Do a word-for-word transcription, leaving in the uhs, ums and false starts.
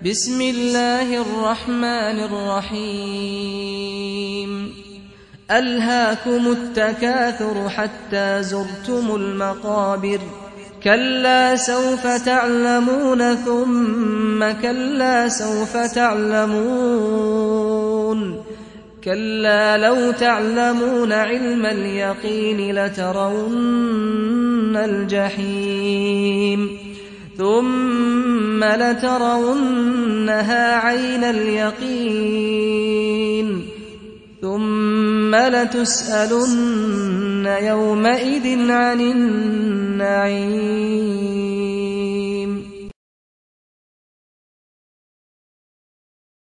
بسم الله الرحمن الرحيم ألهاكم التكاثر حتى زرتم المقابر كلا سوف تعلمون ثم كلا سوف تعلمون كلا لو تعلمون علم اليقين لترون الجحيم ثم لترونها عين اليقين ثم لتسألن يومئذ عن النعيم.